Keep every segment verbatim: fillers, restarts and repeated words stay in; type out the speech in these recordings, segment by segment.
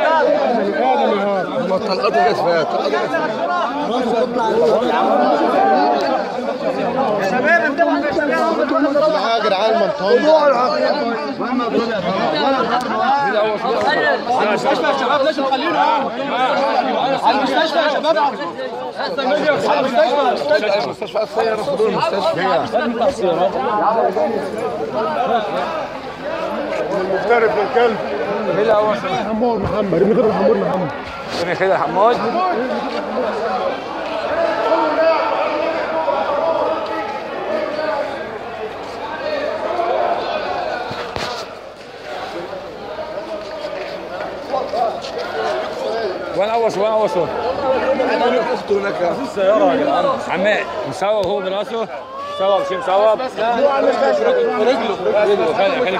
ما طلقته جت فات يا شباب انتبهوا يا شباب يا جدعان المنطقه المستشفى يا شباب لازم خلينا على المستشفى يا شباب على المستشفى المستشفى السيارة خدوا المستشفى المغترب للكلب مين الاول؟ حمود محمد ابن خضر حمود محمد ابن خضر حمود وين اوصل وين اوصل؟ انا اخته هناك في السيارة يا جدعان عمال مصوب هو براسه مصوب شيء مصوب رجله رجله خليك خليك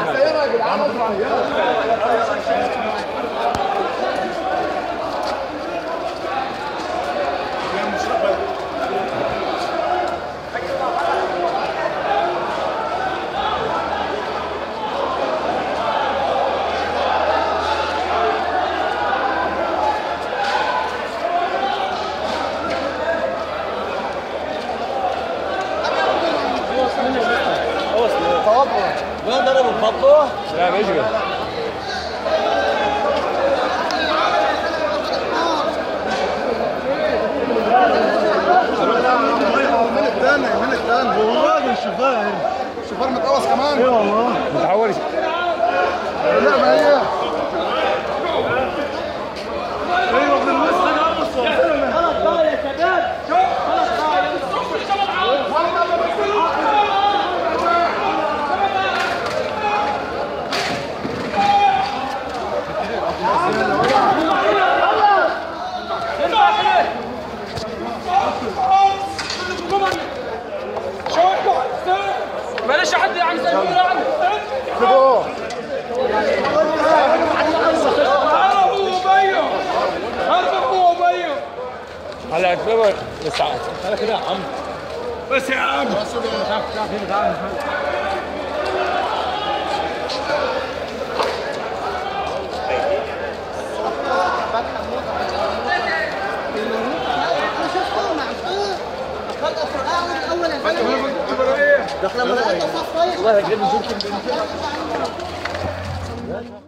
وين ضرب الفضه؟ لا بيجري من الثاني من الثاني هو الراجل الشفار الشفار متقوص كمان اي والله متحول لا ما هي ايوه ابن المسخن خلاص بقى يا شباب خلاص بقى بلاش حد يعني زي ما يعني سيبوه هربوا وبيو هربوا وبيو هلا اكتبوا لساعات خليك كده يا عم بس يا عم دخل مرة صف كويس والله يجيب